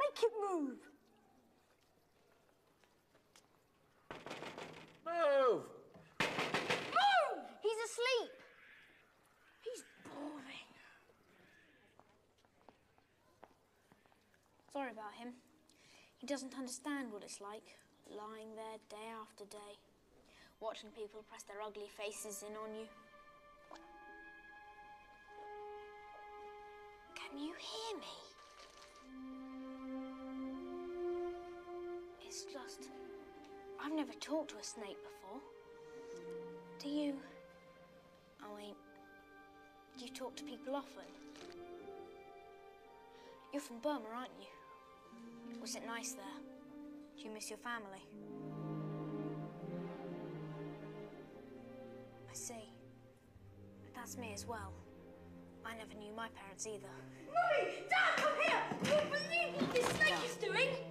Make it move! Move! Move! He's asleep. He's boring. Sorry about him. He doesn't understand what it's like, lying there day after day, watching people press their ugly faces in on you. Can you hear me? It's just, I've never talked to a snake before. Do you? Do you talk to people often? You're from Burma, aren't you? Was it nice there? Do you miss your family? I see. That's me as well. I never knew my parents either. Mummy! Dad, come here! You won't believe what this snake is doing!